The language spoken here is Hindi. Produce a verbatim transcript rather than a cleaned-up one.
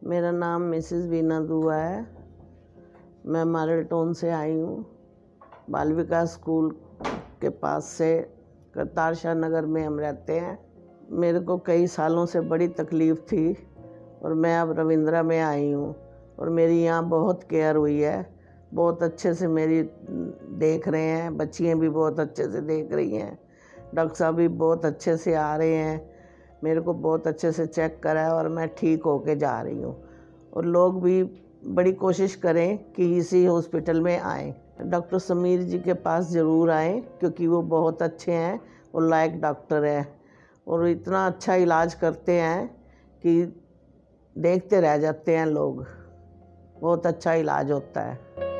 मेरा नाम मिसेस बीना दुआ है। मैं मारेलटोन से आई हूँ। बाल विकास स्कूल के पास से करतार शाह नगर में हम रहते हैं। मेरे को कई सालों से बड़ी तकलीफ़ थी और मैं अब रविंद्रा में आई हूँ और मेरी यहाँ बहुत केयर हुई है। बहुत अच्छे से मेरी देख रहे हैं, बच्चियाँ भी बहुत अच्छे से देख रही हैं। डॉक्टर साहब भी बहुत अच्छे से आ रहे हैं, मेरे को बहुत अच्छे से चेक करा है और मैं ठीक होके जा रही हूँ। और लोग भी बड़ी कोशिश करें कि इसी हॉस्पिटल में आएँ। डॉक्टर समीर जी के पास ज़रूर आएँ क्योंकि वो बहुत अच्छे हैं और लायक डॉक्टर हैं और इतना अच्छा इलाज करते हैं कि देखते रह जाते हैं लोग। बहुत अच्छा इलाज होता है।